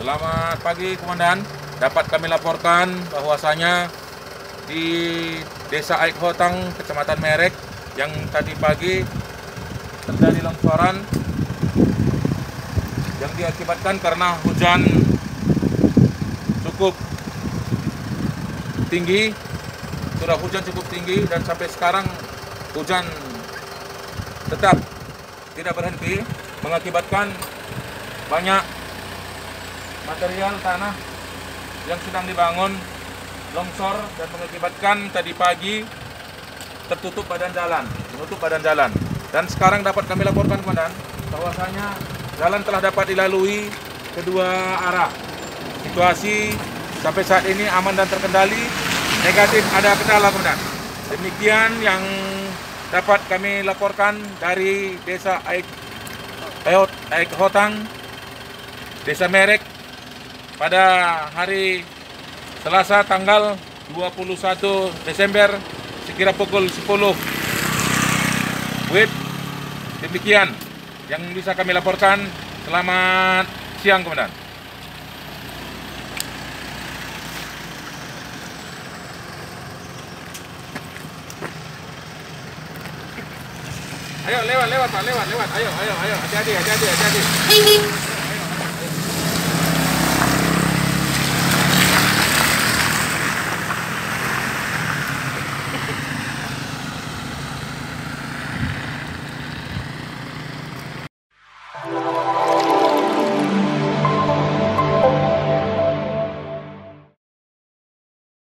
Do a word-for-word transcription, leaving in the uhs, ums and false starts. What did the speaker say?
Selamat pagi, Komandan. Dapat kami laporkan bahwasanya di Desa Aik Hotang, Kecamatan Merek, yang tadi pagi terjadi longsoran yang diakibatkan karena hujan cukup tinggi. Sudah hujan cukup tinggi dan sampai sekarang hujan tetap tidak berhenti, mengakibatkan banyak material tanah yang sedang dibangun longsor dan mengakibatkan tadi pagi tertutup badan jalan, menutup badan jalan. Dan sekarang dapat kami laporkan, Komandan, bahwasanya jalan telah dapat dilalui kedua arah. Situasi sampai saat ini aman dan terkendali. Negatif ada kendala, Komandan. Demikian yang dapat kami laporkan dari Desa Aik, Aik Hotang, Desa Merek, pada hari Selasa tanggal dua puluh satu Desember sekira pukul sepuluh W I B. Demikian yang bisa kami laporkan. Selamat siang, Komandan. Ayo lewat lewat Pak, lewat lewat. Ayo ayo ayo, hati-hati hati-hati hati-hati.